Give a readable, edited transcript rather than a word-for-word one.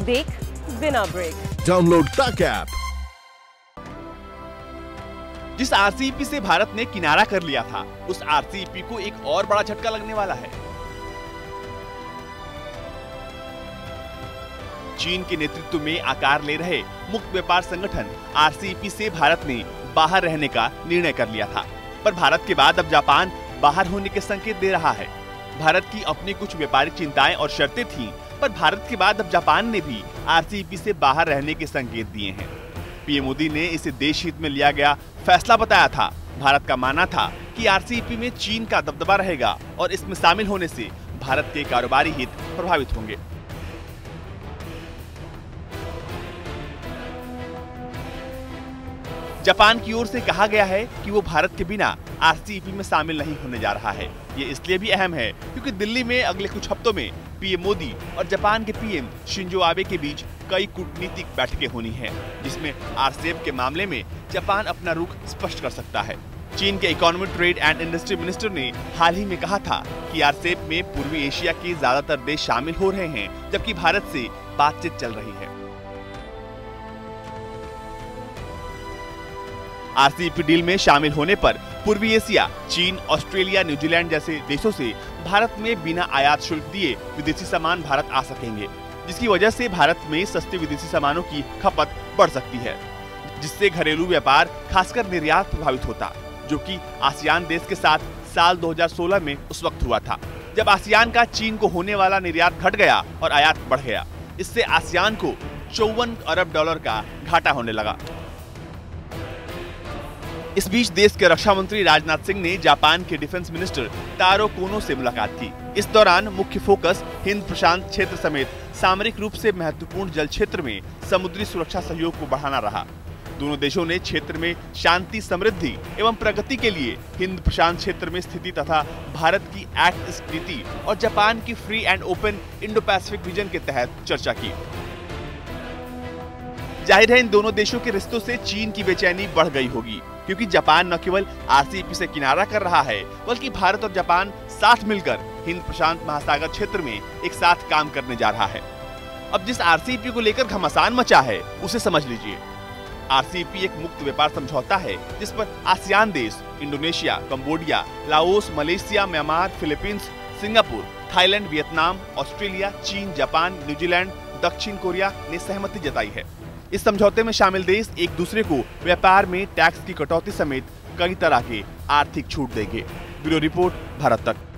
देख बिना break. Download तक ऐप। जिस आरसीईपी से भारत ने किनारा कर लिया था, उस आरसीईपी को एक और बड़ा झटका लगने वाला है। चीन के नेतृत्व में आकार ले रहे मुक्त व्यापार संगठन आरसीईपी से भारत ने बाहर रहने का निर्णय कर लिया था, पर भारत के बाद अब जापान बाहर होने के संकेत दे रहा है। भारत की अपनी कुछ व्यापारिक चिंताएं और शर्तें थीं, पर भारत के बाद अब जापान ने भी आरसीईपी से बाहर रहने के संकेत दिए हैं। पीएम मोदी ने इसे देश हित में लिया गया फैसला बताया था। भारत का मानना था कि आरसीईपी में चीन का दबदबा रहेगा और इसमें शामिल होने से भारत के कारोबारी हित प्रभावित होंगे। जापान की ओर से कहा गया है कि वो भारत के बिना आरसीईपी में शामिल नहीं होने जा रहा है। ये इसलिए भी अहम है क्योंकि दिल्ली में अगले कुछ हफ्तों में पीएम मोदी और जापान के पीएम शिंजो आबे के बीच कई कूटनीतिक बैठकें होनी हैं, जिसमें आरसीईपी के मामले में जापान अपना रुख स्पष्ट कर सकता है। चीन के economic, trade and industry minister ने हाल ही में कहा था कि आरसीईपी में पूर्वी एशिया के ज्यादातर देश शामिल हो रहे हैं, जबकि भारत से बातचीत चल रही है। आरसीईपी डील में शामिल होने पर पूर्वी एशिया, चीन, ऑस्ट्रेलिया, न्यूजीलैंड जैसे देशों से भारत में बिना आयात शुल्क दिए विदेशी सामान भारत आ सकेंगे, जिसकी वजह से भारत में सस्ते विदेशी सामानों की खपत बढ़ सकती है, जिससे घरेलू व्यापार खासकर निर्यात प्रभावित होता, जो कि आसियान देश के साथ साल 2016 में उस वक्त हुआ था, जब आसियान का चीन को होने वाला निर्यात घट गया और आयात बढ़ गया। इससे आसियान को $54 अरब का घाटा होने लगा। इस बीच देश के रक्षा मंत्री राजनाथ सिंह ने जापान के डिफेंस मिनिस्टर तारो कोनो से मुलाकात की। इस दौरान मुख्य फोकस हिंद प्रशांत क्षेत्र समेत सामरिक रूप से महत्वपूर्ण जल क्षेत्र में समुद्री सुरक्षा सहयोग को बढ़ाना रहा। दोनों देशों ने क्षेत्र में शांति, समृद्धि एवं प्रगति के लिए हिंद प्रशांत क्षेत्र में स्थिति तथा भारत की एक्ट ईस्ट नीति और जापान की free and open Indo Pacific vision के तहत चर्चा की। जाहिर है इन दोनों देशों के रिश्तों से चीन की बेचैनी बढ़ गई होगी, क्योंकि जापान न केवल आरसीईपी से किनारा कर रहा है, बल्कि भारत और जापान साथ मिलकर हिंद प्रशांत महासागर क्षेत्र में एक साथ काम करने जा रहा है। अब जिस आरसीईपी को लेकर घमासान मचा है, उसे समझ लीजिए। आरसीईपी एक मुक्त व्यापार समझौता है जिस पर आसियान देश, Indonesia, Cambodia, Laos, Malaysia, Myanmar, Philippines, Singapore, Thailand, Vietnam, Australia, चीन, जापान, न्यूजीलैंड, दक्षिण कोरिया ने सहमति जताई है। इस समझौते में शामिल देश एक दूसरे को व्यापार में टैक्स की कटौती समेत कई तरह के आर्थिक छूट देंगे। ब्यूरो रिपोर्ट, भारत तक।